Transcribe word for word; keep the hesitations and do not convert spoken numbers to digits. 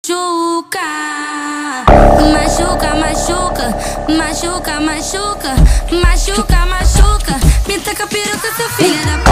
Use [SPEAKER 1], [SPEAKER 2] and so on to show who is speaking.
[SPEAKER 1] Machuca, machuca, machuca, machuca, machuca, machuca, machuca. Me taca a peruca, seu filho da